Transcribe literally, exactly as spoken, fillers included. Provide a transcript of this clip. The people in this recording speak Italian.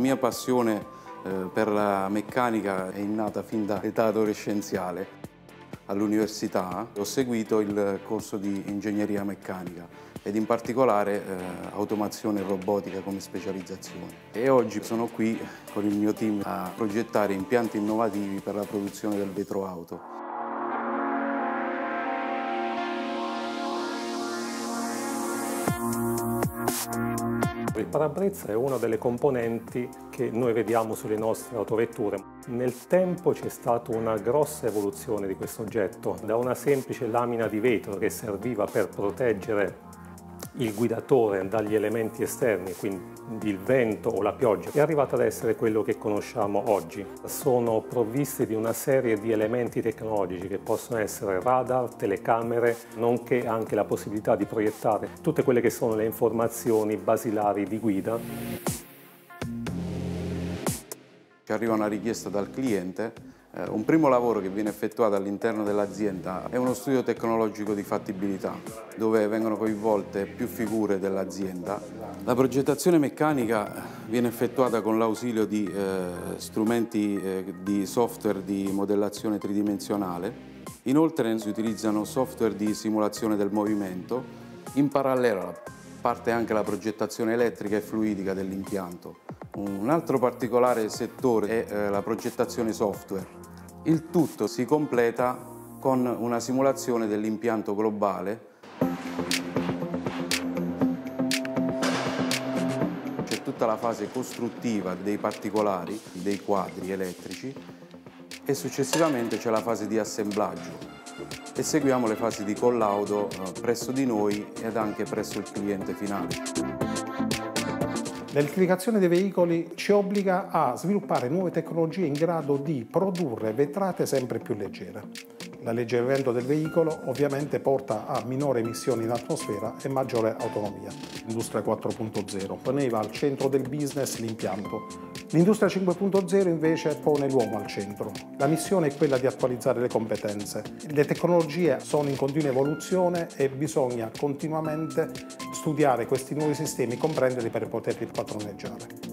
mia passione eh, per la meccanica è innata fin da età adolescenziale. All'università ho seguito il corso di ingegneria meccanica ed in particolare eh, automazione e robotica come specializzazione. E oggi sono qui con il mio team a progettare impianti innovativi per la produzione del vetro auto. Il parabrezza è una delle componenti che noi vediamo sulle nostre autovetture. Nel tempo c'è stata una grossa evoluzione di questo oggetto, da una semplice lamina di vetro che serviva per proteggere il guidatore dagli elementi esterni, quindi il vento o la pioggia, è arrivata ad essere quello che conosciamo oggi. Sono provvisti di una serie di elementi tecnologici che possono essere radar, telecamere, nonché anche la possibilità di proiettare tutte quelle che sono le informazioni basilari di guida. Ci arriva una richiesta dal cliente. Eh, un primo lavoro che viene effettuato all'interno dell'azienda è uno studio tecnologico di fattibilità, dove vengono coinvolte più figure dell'azienda. La progettazione meccanica viene effettuata con l'ausilio di eh, strumenti eh, di software di modellazione tridimensionale. Inoltre si utilizzano software di simulazione del movimento. In parallelo parte anche la progettazione elettrica e fluidica dell'impianto. Un altro particolare settore è eh, la progettazione software. Il tutto si completa con una simulazione dell'impianto globale. C'è tutta la fase costruttiva dei particolari, dei quadri elettrici e successivamente c'è la fase di assemblaggio e seguiamo le fasi di collaudo eh, presso di noi ed anche presso il cliente finale. L'elettrificazione dei veicoli ci obbliga a sviluppare nuove tecnologie in grado di produrre vetrate sempre più leggere. L'alleggerimento del veicolo ovviamente porta a minore emissioni in atmosfera e maggiore autonomia. L'industria quattro punto zero poneva al centro del business l'impianto. L'industria cinque punto zero invece pone l'uomo al centro. La missione è quella di attualizzare le competenze. Le tecnologie sono in continua evoluzione e bisogna continuamente studiare questi nuovi sistemi, comprenderli per poterli padroneggiare.